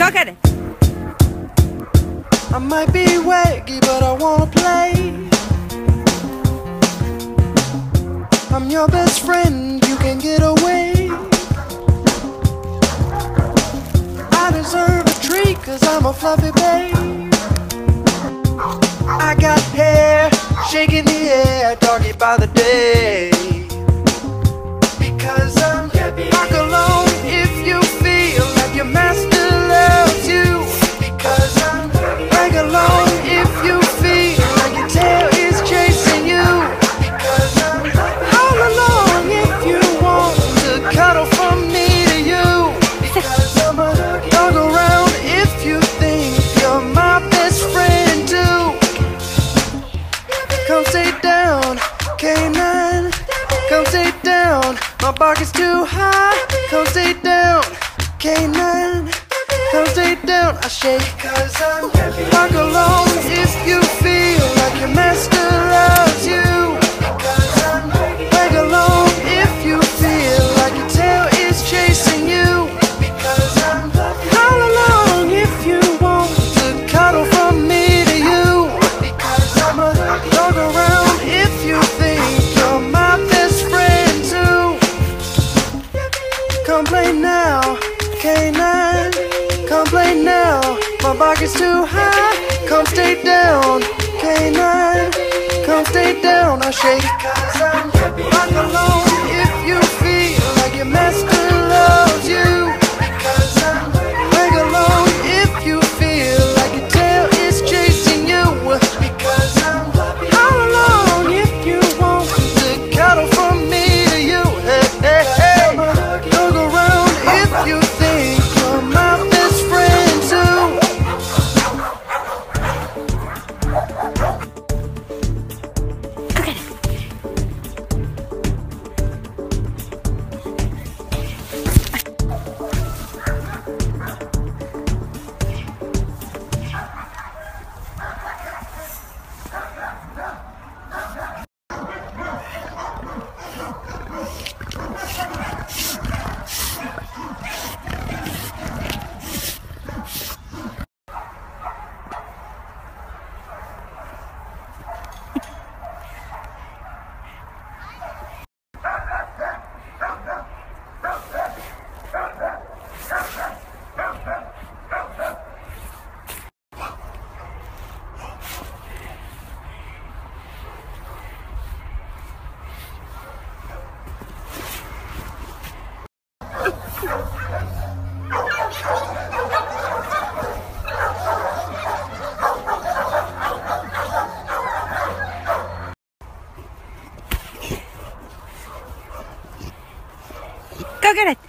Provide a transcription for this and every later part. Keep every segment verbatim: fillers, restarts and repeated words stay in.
Go get it. I might be waggy, but I wanna play. I'm your best friend, you can get away. I deserve a treat, cause I'm a fluffy babe. I got hair shaking the air, doggy by the day. Because I'm happy. Rock alone if you feel like your master loves you. Because I'm happy. Drag along if you feel like your tail is chasing you. Because I'm happy. All along if you want to cuddle from me to you. Because I'm a dog around if you think you're my best friend too. Come sit down, K nine. Come sit down, my bark is too high. Come sit down, K nine. Come sit down, I shake cause I'm happy. Walk along if you feel like your master loves you. Because I'm happy. Wag along if you feel like your tail is chasing you. Because I'm happy. All along if you want to cuddle from me to you. Because I'm a dog around if you think you're my best friend too. Come play now, K nine. Come play now, my bark is too high. Come stay down, K nine. Come stay down, I shake cause I'm happy. Rock along if you feel like your master loves you. Because I'm happy. Wag along if you feel like your tail is chasing you. Because I'm happy. All along if you want to cuddle from me to you. Hey, hey, hey. Look around if you think you're my best friend too. Go get it.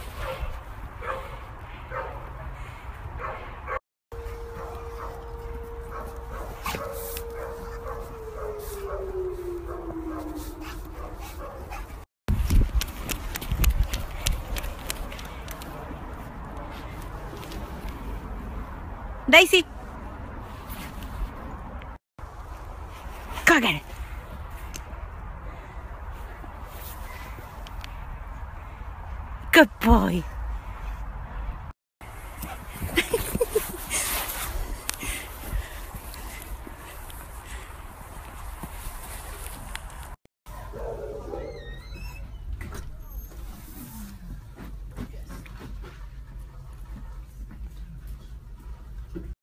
Daisy. Go get it. Good boy.